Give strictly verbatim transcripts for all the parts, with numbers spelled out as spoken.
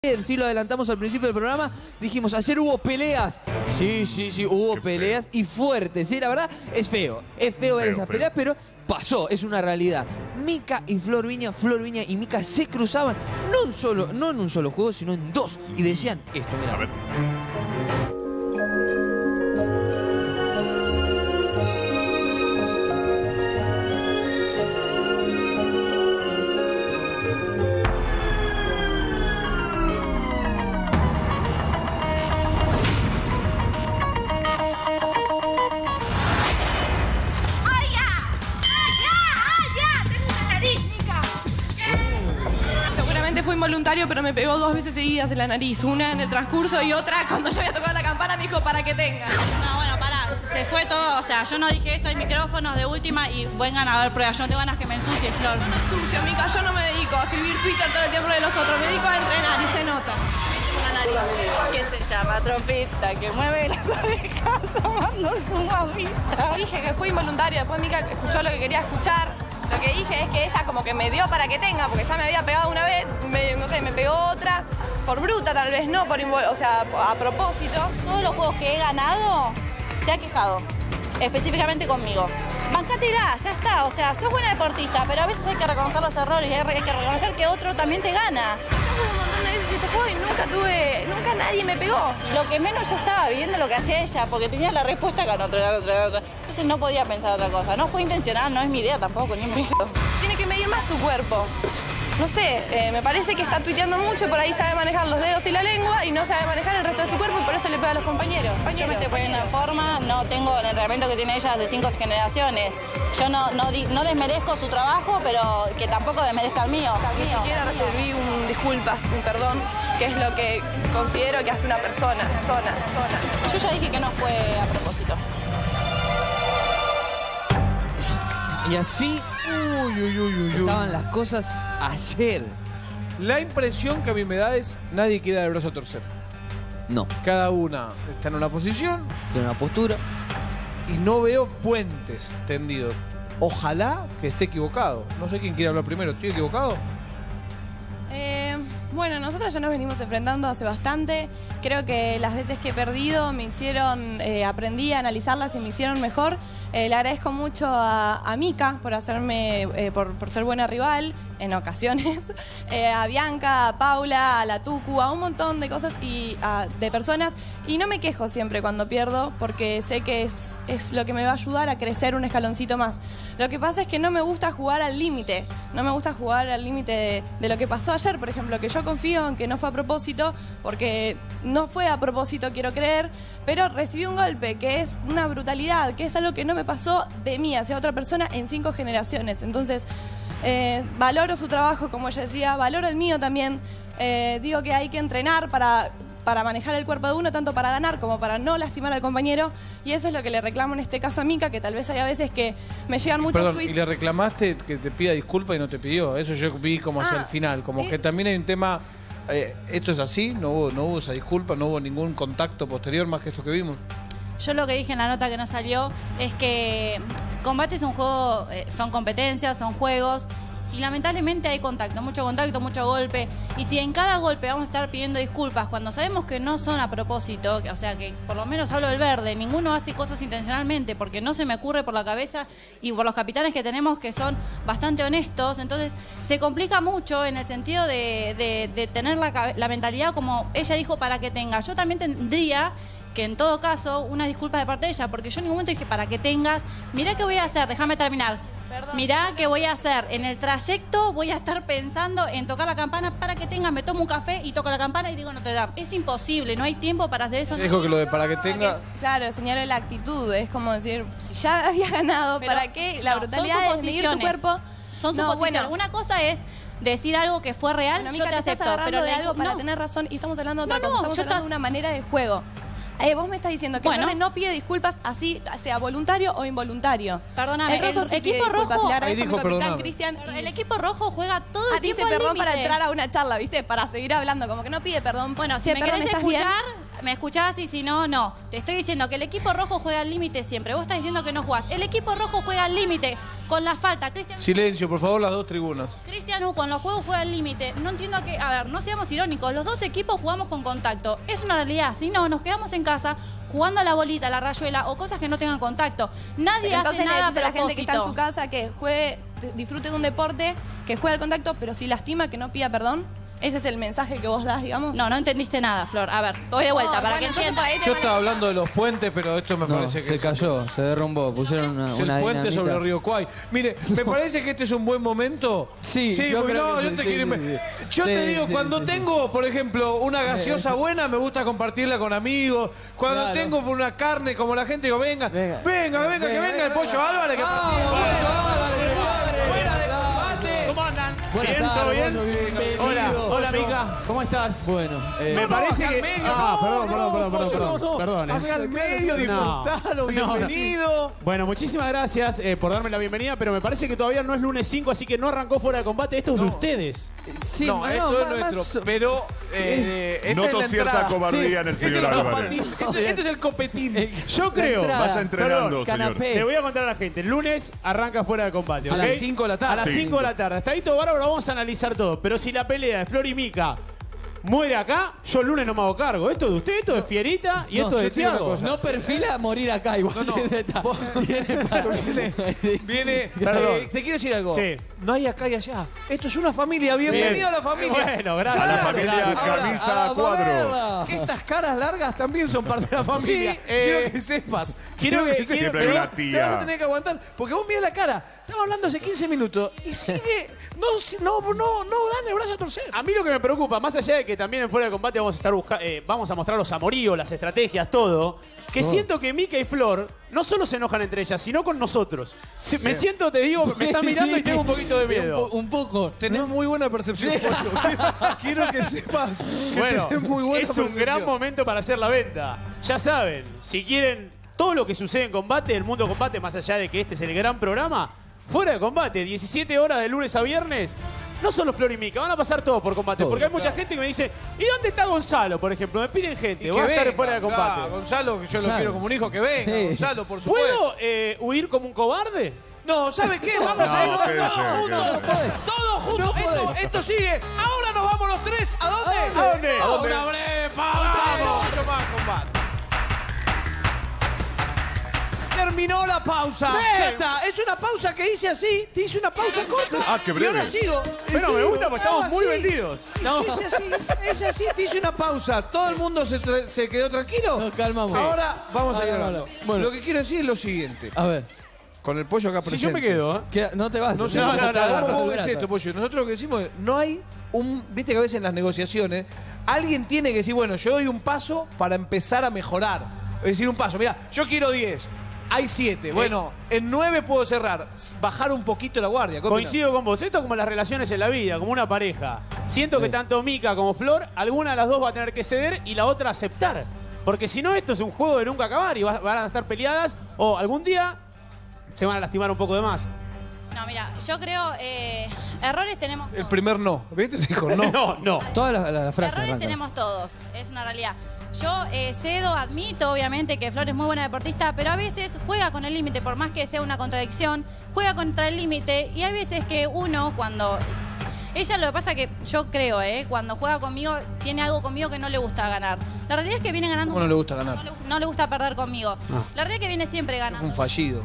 Sí, lo adelantamos al principio del programa. Dijimos, ayer hubo peleas. Sí, sí, sí, hubo Qué peleas feo. y fuertes. Sí, la verdad, es feo. Es feo ver Feo, esas feo. peleas, pero pasó, es una realidad. Mica y Flor Viña, Flor Viña y Mica se cruzaban, no, un solo, no en un solo juego, sino en dos. Y decían esto, mirá. A ver. Seguramente fue involuntario, pero me pegó dos veces seguidas en la nariz. Una en el transcurso y otra cuando yo había tocado la campana me dijo para que tenga. No, bueno, pará, se fue todo, o sea, yo no dije eso, hay micrófonos de última y vengan a ver pruebas, yo no tengo ganas que me ensucie, Flor. No me sucio, Mica, yo no me dedico a escribir Twitter todo el tiempo de los otros, me dedico a entrenar y se nota. Una nariz que se llama trompita, que mueve las orejas amando su mamita. Dije que fue involuntario, después Mica escuchó lo que quería escuchar. Lo que dije es que ella como que me dio para que tenga, porque ya me había pegado una vez, me- no sé, me pegó otra, por bruta tal vez, no por invol- o sea, a propósito. Todos los juegos que he ganado se ha quejado, específicamente conmigo. Bancátela, ya está, o sea, sos buena deportista, pero a veces hay que reconocer los errores y hay que reconocer que otro también te gana. Yo jugué un montón de veces este juego y nunca tuve, nunca nadie me pegó. Lo que menos yo estaba viendo lo que hacía ella, porque tenía la respuesta con otro, con otro, con otro. Entonces no podía pensar otra cosa. No fue intencional, no es mi idea tampoco, ni un pedo. Tiene que medir más su cuerpo. No sé, eh, me parece que está tuiteando mucho y por ahí sabe manejar los dedos y la lengua y no sabe manejar el resto de su cuerpo y por eso le pega a los compañeros. Yo me estoy poniendo en forma, no tengo el entrenamiento que tiene ella de cinco generaciones. Yo no, no, di- no desmerezco su trabajo, pero que tampoco desmerezca el mío. Ni siquiera recibí un disculpas, un perdón, que es lo que considero que hace una persona. persona, persona. Yo ya dije que no fue a propósito. Y así Uy, uy, uy, uy, uy. estaban las cosas ayer. La impresión que a mí me da es nadie queda de brazo a torcer. No, Cada una está en una posición tiene una postura. y no veo puentes tendidos. Ojalá que esté equivocado. No sé quién quiere hablar primero. ¿Estoy equivocado? Eh, bueno, nosotros ya nos venimos enfrentando hace bastante. Creo que las veces que he perdido me hicieron, eh, aprendí a analizarlas y me hicieron mejor. Eh, le agradezco mucho a, a Mica por hacerme, eh, por, por ser buena rival en ocasiones. Eh, a Bianca, a Paula, a la Tucu, a un montón de cosas y a- de personas. Y no me quejo siempre cuando pierdo porque sé que es, es lo que me va a ayudar a crecer un escaloncito más. Lo que pasa es que no me gusta jugar al límite. No me gusta jugar al límite de, de lo que pasó ayer, por ejemplo, que yo confío en que no fue a propósito, porque no fue a propósito, quiero creer, pero recibí un golpe que es una brutalidad, que es algo que no me pasó de mí hacia otra persona en cinco generaciones. Entonces, eh, valoro su trabajo, como ella decía, valoro el mío también. Eh, digo que hay que entrenar para... para manejar el cuerpo de uno, tanto para ganar como para no lastimar al compañero. Y eso es lo que le reclamo en este caso a Mica, que tal vez hay a veces que me llegan muchos Perdón, tweets. y le reclamaste que te pida disculpas y no te pidió. Eso yo vi como hacia Ah, el final. Como que es- también hay un tema. eh, esto es así, no hubo, no hubo esa disculpa, no hubo ningún contacto posterior más que esto que vimos. Yo lo que dije en la nota que no salió es que combate es un juego, eh, son competencias, son juegos. Y lamentablemente hay contacto, mucho contacto, mucho golpe. Y si en cada golpe vamos a estar pidiendo disculpas cuando sabemos que no son a propósito, o sea que por lo menos hablo del verde, ninguno hace cosas intencionalmente porque no se me ocurre por la cabeza y por los capitanes que tenemos que son bastante honestos, entonces se complica mucho en el sentido de, de- de tener la, cabe- la mentalidad como ella dijo para que tenga. Yo también tendría que en todo caso unas disculpas de parte de ella, porque yo en ningún momento dije para que tengas, mirá qué voy a hacer, déjame terminar. Perdón. Mirá qué voy a hacer. En el trayecto voy a estar pensando en tocar la campana para que tengas, me tomo un café y toco la campana y digo Notre Dame. Es imposible, no hay tiempo para hacer eso. Dijo que lo de para que tenga. Claro, señala la actitud, es como decir, si ya había ganado, Pero, ¿para qué? La no, brutalidad son de medir tu suposiciones. cuerpo. Son No, suposiciones. bueno. Una cosa es decir algo que fue real, Bueno, yo Mica, te te estás acepto, agarrando pero de la- algo para no. tener razón y estamos hablando de otra No, cosa, no, estamos yo hablando ta- de una manera de juego. Eh, vos me estás diciendo que Bueno. el verde no pide disculpas así, sea voluntario o involuntario. Perdóname, el rojo el sí pide equipo disculpas, rojo- y le agradezco Ahí a mi dijo, capitán perdóname. Cristian. y- El equipo rojo juega todo el Ah, tiempo dice al perdón para límite. entrar a una charla, ¿viste? Para seguir hablando, como que no pide perdón. Bueno, si Che, me perdón, querés ¿estás bien? escuchar, me escuchás y si no, no. Te estoy diciendo que el equipo rojo juega al límite siempre. Vos estás diciendo que no jugás. El equipo rojo juega al límite. con la falta. Cristian Silencio, por favor, las dos tribunas. Cristian U con los juegos juega al límite. No entiendo a qué. A ver, no seamos irónicos. Los dos equipos jugamos con contacto. Es una realidad. Si no, nos quedamos en casa jugando a la bolita, a la rayuela o cosas que no tengan contacto. Nadie Pero entonces hace le nada decís a la gente que está en su propósito. casa que juegue, disfrute de un deporte, que juegue al contacto, pero si lastima, que no pida perdón. ¿Ese es el mensaje que vos das, digamos? No, no entendiste nada, Flor. A ver, voy de vuelta No, para bueno, que entonces entiendas. para ahí te Yo van a- estaba hablando de los puentes, pero esto me No, parece que se es- cayó, se derrumbó, pusieron una, es el una puente dinamita. sobre el río Kwai. Mire, me parece que este es un buen momento. Sí, sí yo porque creo no, que yo sí, te sí, quiero. sí, sí. Yo te Sí, digo, sí, cuando sí, tengo, por ejemplo, una gaseosa buena, me gusta compartirla con amigos. Cuando Claro. tengo una carne como la gente, digo, venga, venga, Venga. venga, que venga el pollo Álvarez, que Vamos, partida. Pollo Álvarez, señores. Fuera de combate. ¿Cómo andan? Buenas ¿Bien? ¿Todo tardes, bien? Pollo, bienvenido. Hola, hola Pollo. Mica, ¿cómo estás? Bueno, eh, Me parece acá que... al medio, Ah, no, perdón, no, perdón, perdón, pollo, perdón, no, no. perdón, eh. Acá al medio, disfrutalo, No, no. bienvenido. Bueno, muchísimas gracias eh, por darme la bienvenida, pero me parece que todavía no es lunes cinco, así que no arrancó fuera de combate. Esto es de ustedes. sí, no, esto es más- nuestro, más- pero eh, esta es Noto la cierta entrada. cobardía en el Ese señor es el Álvarez. copetín. Este, este es el copetín. Yo creo... entrada. Vaya entrenando, señor. canapé. Le voy a contar a la gente, el lunes arranca fuera de combate, A ¿ok? las cinco de la tarde. A las Sí. cinco de la tarde. Hasta ahí todo bárbaro, vamos a analizar todo. Pero si la pelea de Flor y Mica muere acá, yo el lunes no me hago cargo. Esto es de usted, esto es de Fierita y No, esto es yo de te digo una Tiago. cosa. No perfila morir acá igual. No, no. Está- Vos- tiene para- Viene, viene Perdón. eh, te quiero decir algo. Sí. No hay acá y allá. Esto es una familia. Bienvenido Bien. a la familia. Bueno, gracias. A la Claro. familia Ahora, camisa a a cuadros. moverla. Estas caras largas también son parte de la familia. Sí, eh, quiero que sepas. quiero que- sepas. quiero- Siempre hay una Te vas a tía. tener que aguantar. Porque vos mirá la cara. Estamos hablando hace quince minutos y sigue. No, no, no, no dan el brazo a torcer. A mí lo que me preocupa, más allá de que también en fuera de combate vamos a estar busca- eh, vamos a mostrar los amoríos, las estrategias, todo, que siento que Mica y Flor no solo se enojan entre ellas, sino con nosotros. Se- me siento, te digo, me están mirando Sí, y tengo un poquito de miedo. Un, po- un poco. Tenés muy buena percepción, Pollo. Quiero que sepas que Bueno, tenés muy buena es un percepción. gran momento para hacer la venta. Ya saben, si quieren todo lo que sucede en combate, el mundo combate, más allá de que este es el gran programa, fuera de combate, diecisiete horas de lunes a viernes. No solo Flor y Mica, van a pasar todos por combate. Todo, porque hay mucha gente que me dice, ¿y dónde está Gonzalo, por ejemplo? Me piden gente, Y voy a que estar venga, fuera de combate. claro, Gonzalo, que yo lo Gonzalo. quiero como un hijo, que venga. Sí. Gonzalo, por supuesto. ¿Puedo eh, huir como un cobarde? No, ¿sabe qué? Vamos No, a ir quédese, todos juntos. quédese. Todos juntos. esto, esto sigue. Ahora nos vamos los tres. ¿A dónde? ¿A dónde? A una breve pausa. Vamos. Mucho más combate. Terminó la pausa. Bien. Ya está. Es una pausa que hice así. Te hice una pausa corta. Ah, qué breve. Y ahora sigo. Bueno, me gusta porque estamos Hago muy así. vendidos. No. Es así, es así, te hice una pausa. ¿Todo el mundo se, tra- se quedó tranquilo? Nos calmamos. Ahora vamos a ir Ahora, hablando. ahora. Bueno. Lo que quiero decir es lo siguiente. A ver, Con el pollo acá Si presente. yo me quedo, ¿eh? que- no te vas. No sé No, cómo, no, no, cómo no, vos no, ves no. esto, pollo. Nosotros lo que decimos es, no hay un... Viste que a veces en las negociaciones alguien tiene que decir, bueno, yo doy un paso para empezar a mejorar. Es decir, un paso. Mira, yo quiero diez. Hay siete. Bueno, en nueve puedo cerrar. Bajar un poquito la guardia. ¿Qué opinás? Coincido con vos. Esto es como las relaciones en la vida, como una pareja. Siento que Sí. tanto Mica como Flor, alguna de las dos va a tener que ceder y la otra aceptar. Porque si no, esto es un juego de nunca acabar y va- van a estar peleadas o algún día se van a lastimar un poco de más. No, mira, yo creo, eh, errores tenemos El todos. primer no. ¿Viste? Dijo no. No, no. Todas las la, frases. Errores arrancan. tenemos todos, es una realidad. Yo eh, cedo, admito obviamente que Flor es muy buena deportista, pero a veces juega con el límite, por más que sea una contradicción, juega contra el límite y hay veces que uno cuando... Ella lo que pasa que yo creo, ¿eh? Cuando juega conmigo, tiene algo conmigo que no le gusta ganar. La realidad es que viene ganando... ¿Cómo no le gusta ganar? No le, no le gusta perder conmigo. La realidad es que viene siempre ganando. Un fallido.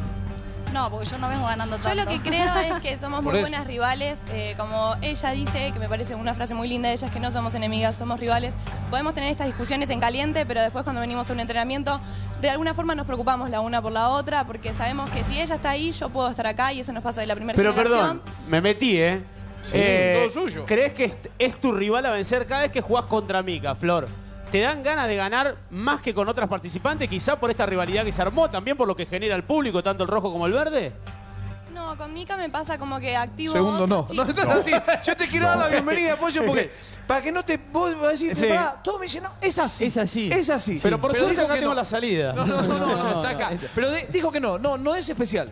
No, porque yo no vengo ganando tanto. Yo lo que creo es que somos Por muy eso. buenas rivales. eh, como ella dice, que me parece una frase muy linda de ella, es que no somos enemigas, somos rivales. Podemos tener estas discusiones en caliente, pero después cuando venimos a un entrenamiento, de alguna forma nos preocupamos la una por la otra, porque sabemos que si ella está ahí, yo puedo estar acá y eso nos pasa de la primera Pero generación. perdón, me metí, ¿eh? Eh, todo suyo. ¿Crees que es, es tu rival a vencer cada vez que jugás contra Mica, Flor? ¿Te dan ganas de ganar más que con otras participantes, quizá por esta rivalidad que se armó, también por lo que genera el público, tanto el rojo como el verde? No, con Mica me pasa como que activo. Segundo otro no. chico. No, estás así. Yo te quiero dar la bienvenida, pollo, porque para que no te vos vas a decir, Sí. pará, todo me dice, no, es así. Es así. Es así. Pero por suerte dijo acá que tengo no. la salida. No, no, no, no, No, está no, acá. este- Pero de- dijo que no, no, no es especial.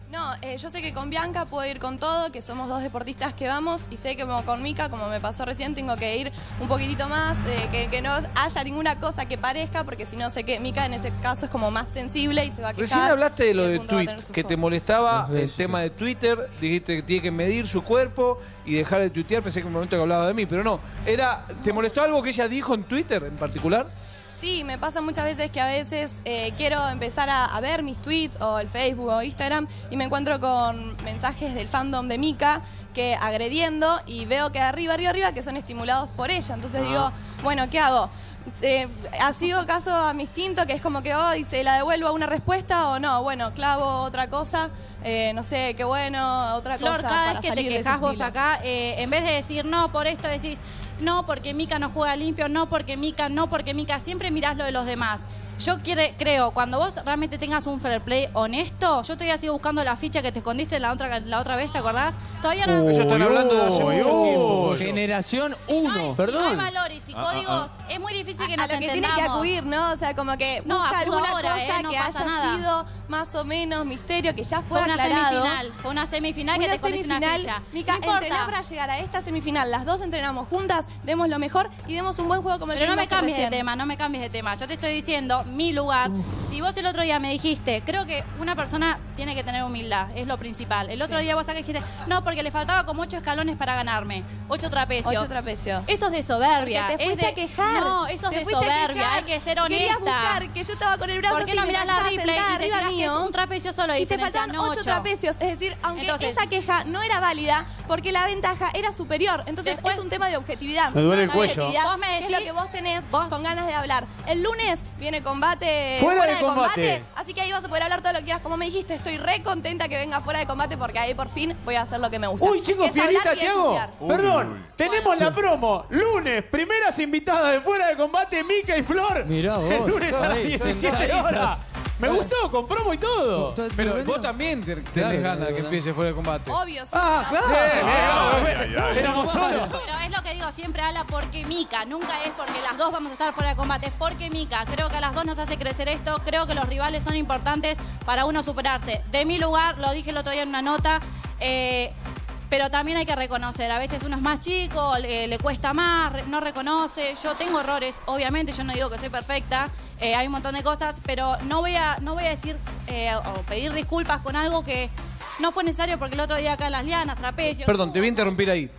No, eh, yo sé que con Bianca puedo ir con todo, que somos dos deportistas que vamos, y sé que como con Mica, como me pasó recién, tengo que ir un poquitito más, eh, que, que no haya ninguna cosa que parezca, porque si no sé que Mica en ese caso es como más sensible y se va a quejar. Recién hablaste de lo y el de punto va a tweet, tener su que te foco. molestaba Las redes el tema de Twitter, dijiste que tiene que medir su cuerpo y dejar de tuitear, pensé que en un momento que hablaba de mí, pero no. Era, ¿te molestó algo que ella dijo en Twitter en particular? Sí, me pasa muchas veces que a veces eh, quiero empezar a, a ver mis tweets o el Facebook o Instagram y me encuentro con mensajes del fandom de Mica que agrediendo y veo que arriba, arriba, arriba que son estimulados por ella. Entonces digo, bueno, ¿qué hago? Eh, ¿Ha sido caso a mi instinto que es como que hoy se la devuelvo a una respuesta o no? Bueno, clavo otra cosa, eh, no sé, qué bueno, otra Flor, cosa cada para vez que te salir de ese quejas vos estilo. acá, eh, en vez de decir no por esto, decís no porque Mica no juega limpio, no porque Mica, no porque Mica, siempre mirás lo de los demás. Yo quiere, creo, cuando vos realmente tengas un fair play honesto, yo todavía sigo buscando la ficha que te escondiste la otra, la otra vez, ¿te acordás? Todavía no... Ellos están hablando de hace Uy, mucho uy. tiempo. Pollo. Generación Si no hay- uno. Si Perdón. no hay valores y códigos, es muy difícil que a nos lo que tiene entendamos. que acudir, ¿no? O sea, como que No, busca acudo alguna ahora, cosa eh, no que pasa haya nada. sido más o menos misterio, que ya fue Fue una aclarado. semifinal, fue una semifinal que Una te escondiste una semifinal, ficha. Mica, no importa. entrená para llegar a esta semifinal. Las dos entrenamos juntas, demos lo mejor y demos un buen juego como el Pero que no me vimos cambies de recién. tema, no me cambies de tema. Yo te estoy diciendo mi lugar. Si vos el otro día me dijiste, creo que una persona tiene que tener humildad, es lo principal. El otro día vos acá dijiste, no, porque le faltaba como ocho escalones para ganarme. Ocho trapecios. Ocho trapecios. Eso es de soberbia. Porque te es fuiste de, a quejar. No, eso Te es de fuiste a soberbia. quejar. Hay que ser honesta. Querías buscar que yo estaba con el brazo ¿Por qué así, no me mirás la estabas replay sentada y te arriba fijas que es mío, un trapecio solo de y te diferencia, faltaban no ocho ocho? trapecios? Es decir, aunque Entonces- esa queja no era válida porque la ventaja era superior. Entonces Después- es un tema de objetividad. Me duele el No cuello. objetividad, Vos me que es lo decís- que vos tenés vos- con ganas de hablar. El lunes viene combate Fuera de combate. así que ahí vas a poder hablar todo lo que quieras. Como me dijiste, estoy re contenta que venga fuera de combate porque ahí por fin voy a hacer lo que me gusta. Uy, chicos, que es hablar Fierita, y ¿qué hago? ensuciar. Perdón, tenemos la promo. Lunes, primeras invitadas de fuera de combate, Mica y Flor. Mirá vos, El lunes a las ahí, diecisiete sentaditas. horas. Me gustó, con promo y todo. Pero Tremendo. vos también te- tenés Claro, ganas de que claro. empiece fuera de combate. Obvio, sí. Ah, pero- claro. Bien, bien, Ay, bien. ay, ay. Éramos solos. Pero es lo que digo, siempre habla porque Mica, nunca es porque las dos vamos a estar fuera de combate, es porque Mica. Creo que a las dos nos hace crecer esto, creo que los rivales son importantes para uno superarse. De mi lugar, lo dije el otro día en una nota, eh, pero también hay que reconocer, a veces uno es más chico, le, le cuesta más, re- no reconoce. Yo tengo errores, obviamente, yo no digo que soy perfecta, eh, hay un montón de cosas, pero no voy a, no voy a decir eh, o pedir disculpas con algo que no fue necesario porque el otro día acá en las lianas, trapecios... Perdón, te voy a interrumpir ahí.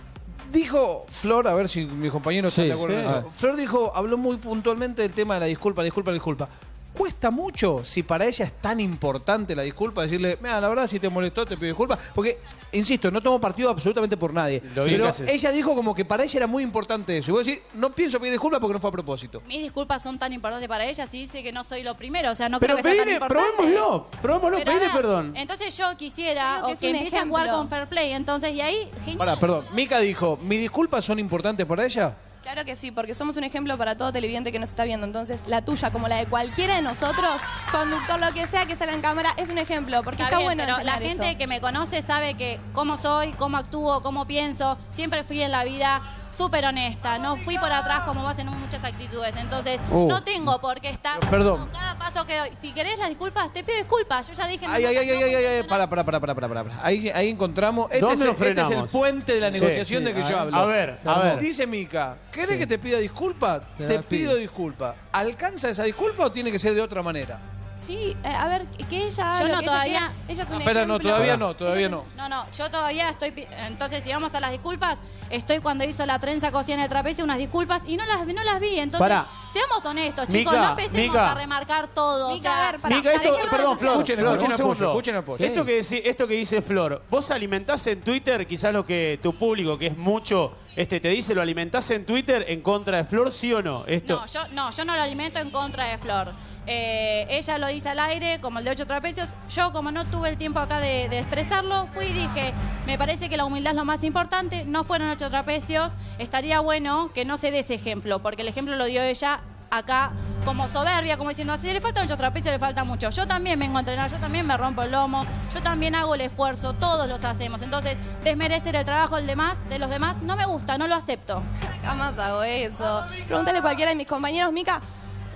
Dijo Flor, a ver si mis compañeros están Sí, de acuerdo sí. en A esto. ver. Flor dijo, habló muy puntualmente del tema de la disculpa, disculpa, disculpa. ¿Cuesta mucho si para ella es tan importante la disculpa? Decirle, mira, la verdad, si te molestó, te pido disculpas. Porque, insisto, no tomo partido absolutamente por nadie. Lo bien Pero que haces. ella dijo como que para ella era muy importante eso. Y vos decís, no pienso pedir disculpas porque no fue a propósito. Mis disculpas son tan importantes para ella, si dice que no soy lo primero, o sea, no Pero creo que sea tan pedile, importante. probémoslo. Probémoslo, Pero, a pedile ver, perdón. Entonces yo quisiera Yo digo que o es que un empiece a jugar ejemplo. con fair play, entonces, y ahí, genial. Pará, perdón. Mica dijo, ¿mis disculpas son importantes para ella? Claro que sí, porque somos un ejemplo para todo televidente que nos está viendo. Entonces, la tuya, como la de cualquiera de nosotros, conductor, lo que sea que salga en cámara, es un ejemplo, porque Está está, bien, bueno pero la enseñar gente eso. que me conoce sabe que cómo soy, cómo actúo, cómo pienso, siempre fui en la vida súper honesta, no fui por atrás como vos en muchas actitudes, entonces Uh. no tengo por qué estar Perdón. con cada paso que doy. Si querés las disculpas, te pido disculpas, yo ya dije... en Ay, mi ay, nota, ay, no ay, ay, ay, personal. para, para, para, para, para, para. Ahí, ahí encontramos. Este, ¿Dónde es, el- nos este es el frenamos? puente de la Sí, negociación sí, de que a yo ver. hablo. A ver, Se a armó. ver. Dice Mica, ¿querés Sí. que te pida disculpa? Te Te, la pido pido. disculpa. ¿Alcanza esa disculpa o tiene que ser de otra manera? Sí, eh, a ver, que ella haga Yo lo no que todavía- ella quiera. Ella es un Pero no, ejemplo. todavía no, todavía Ella- no. No, no, yo todavía estoy... pi- Entonces, si vamos a las disculpas, estoy cuando hizo la trenza cocina en el trapecio, unas disculpas, y no las, no las vi. Entonces, Pará. seamos honestos, chicos, Mica, no empecemos Mica. a remarcar todo. o Mica, sea, a ver, pará, Mica, esto, ¿para qué perdón, vamos a Flor, hacer? Escuchen, Flor, escuchen un apoyo, segundo. escuchen apoyo. Esto que, dice, esto que dice Flor, vos alimentás en Twitter, quizás lo que tu público, que es mucho, este te dice, lo alimentás en Twitter en contra de Flor, ¿sí o no? Esto. No, yo no, yo no lo alimento en contra de Flor. Eh, ella lo dice al aire, como el de ocho trapecios. Yo, como no tuve el tiempo acá de, de expresarlo, fui y dije, me parece que la humildad es lo más importante. No fueron ocho trapecios. Estaría bueno que no se dé ese ejemplo, porque el ejemplo lo dio ella acá como soberbia, como diciendo, si le falta ocho trapecios, le falta mucho. Yo también vengo a entrenar, yo también me rompo el lomo, yo también hago el esfuerzo, todos los hacemos. Entonces, desmerecer el trabajo del demás, de los demás no me gusta, no lo acepto. Jamás hago eso. Pregúntale a cualquiera de mis compañeros, Mica.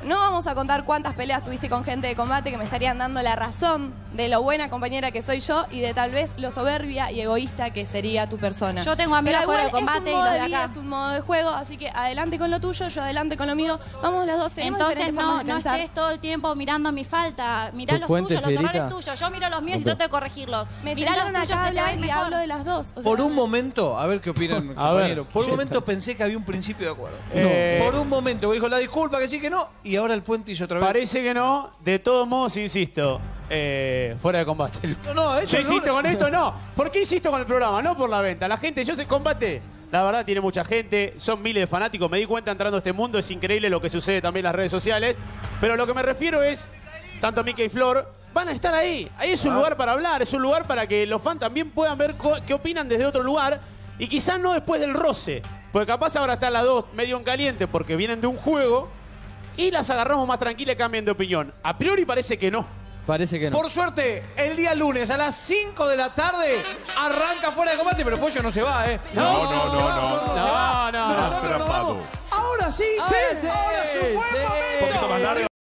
No vamos a contar cuántas peleas tuviste con gente de combate que me estarían dando la razón de lo buena compañera que soy yo y de tal vez lo soberbia y egoísta que sería tu persona. Yo tengo amigas Pero fuera de igual combate y es un modo los de de vida, acá. es un modo de juego, así que adelante con lo tuyo, yo adelante con lo mío. Vamos las dos, tenemos Entonces diferentes no, formas de no pensar. estés todo el tiempo mirando mi falta. Mirá ¿Tu los fuente, tuyos, los errores Fierita? tuyos. Yo miro los míos y Ok. trato de corregirlos. Me Mirá los sentaron tuyos acá a que te hablar ven y mejor. hablo de las dos. O sea, Por un momento, a ver qué opinan, A compañeros. ver. Por un momento pensé que había un principio de acuerdo. Eh, Por un momento, dijo la disculpa, que sí, que no, y ahora el puente hizo otra vez. Parece que no. De todos modos, insisto, eh, fuera de combate. No, no, eso Yo no- insisto con esto, no. ¿Por qué insisto con el programa? No por la venta. La gente, yo sé combate. La verdad, tiene mucha gente. Son miles de fanáticos. Me di cuenta entrando a este mundo. Es increíble lo que sucede también en las redes sociales. Pero lo que me refiero es, tanto Mica y Flor van a estar ahí. Ahí es un Ah. lugar para hablar. Es un lugar para que los fans también puedan ver co- qué opinan desde otro lugar. Y quizás no después del roce. Porque capaz ahora están las dos medio en caliente porque vienen de un juego. Y las agarramos más tranquilas y cambian de opinión. A priori parece que no. Parece que no. Por suerte, el día lunes a las cinco de la tarde arranca fuera de combate, pero Pollo no se va, ¿eh? No, no, no, se va, no. se va. No, no, Nosotros nos atrapado. vamos. Ahora sí, Ahora sí, ahora es un buen sí. momento. Un poquito más largo.